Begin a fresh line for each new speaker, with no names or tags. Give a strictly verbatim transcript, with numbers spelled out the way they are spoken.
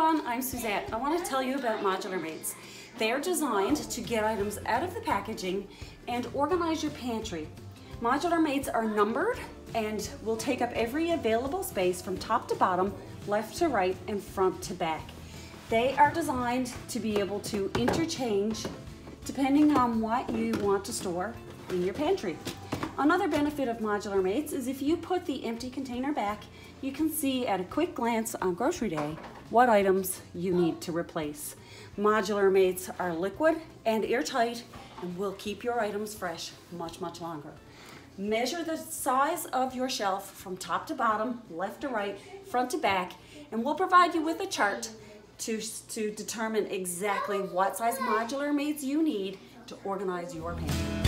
everyone, I'm Suzette. I want to tell you about Modular Mates. They are designed to get items out of the packaging and organize your pantry. Modular Mates are numbered and will take up every available space from top to bottom, left to right, and front to back. They are designed to be able to interchange depending on what you want to store in your pantry. Another benefit of Modular Mates is if you put the empty container back, you can see at a quick glance on grocery day what items you need to replace. Modular Mates are liquid and airtight and will keep your items fresh much, much longer. Measure the size of your shelf from top to bottom, left to right, front to back, and we'll provide you with a chart to, to determine exactly what size Modular Mates you need to organize your pantry.